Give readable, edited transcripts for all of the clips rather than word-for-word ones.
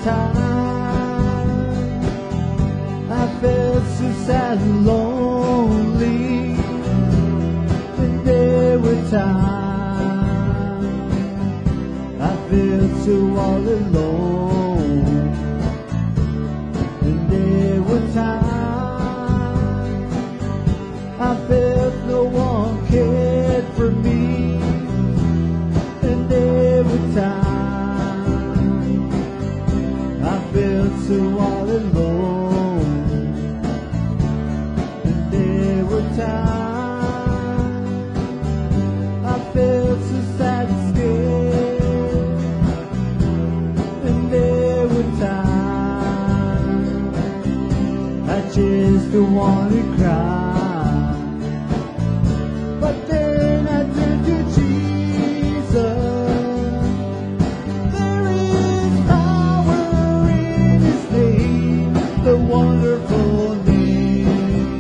times I felt so sad and lonely, and there were times I felt so all alone, and there were times I felt no one cared for me, and there were times I felt so all alone, and there were times I felt so sad and scared, and there were times I just want to cry. But then I turned to Jesus. There is power in His name, the wonderful name,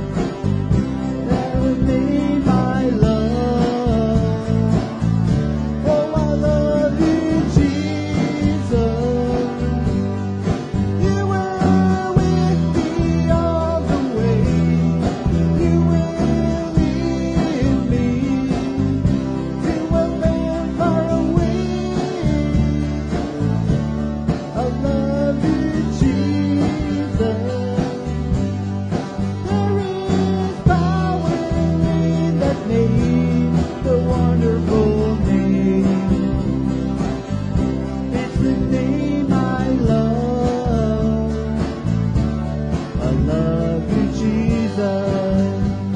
that name I love. Oh, I love you, Jesus. You were with me all the way. You will lead me to a land far away. I love you, Jesus. There is power in that name, the wonderful name. It's the name I love. I love you, Jesus.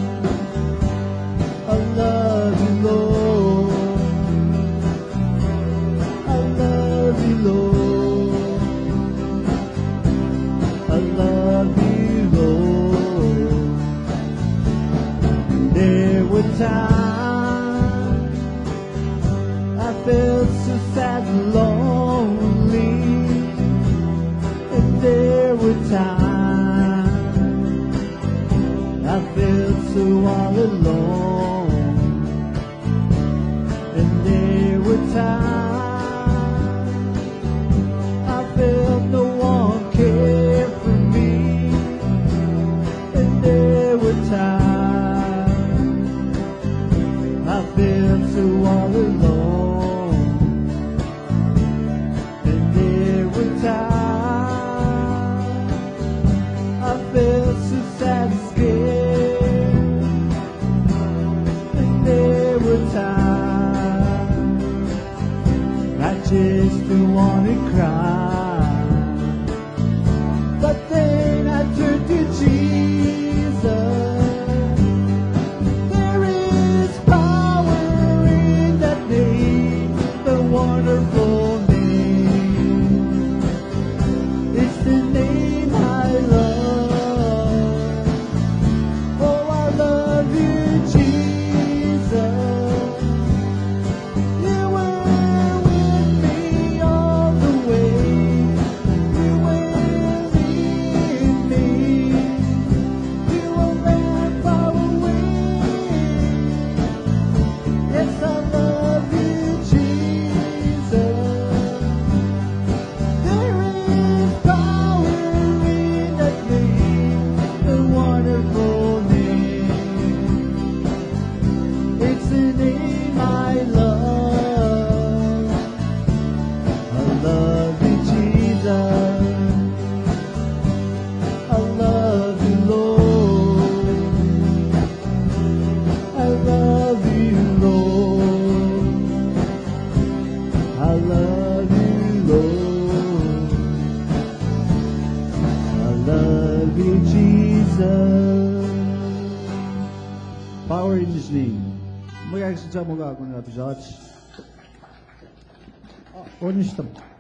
I love you, Lord. I love you, Lord. I love you, Lord. There were times I felt so sad and lonely, and there were times I felt so all alone, and there were times I felt no one cared for me, and there were times I felt so all alone, and there were times I felt so sad and scared, and there were times I just want to cry. But then I turned to Jesus. There is power in that name, the wonderful name. It's the name I love. Oh, I love you, Jesus. You were with me all the way. You will lead me to a land far away. Yes, I love you, Jesus. There is power in that name, the wonderful name. It's the name I love. I love you, Jesus. I love you, Lord. I love you, Lord. I love you, Lord. I love you, Jesus. Power in His name. Magkakasadya mo ka ako ng episode. Honest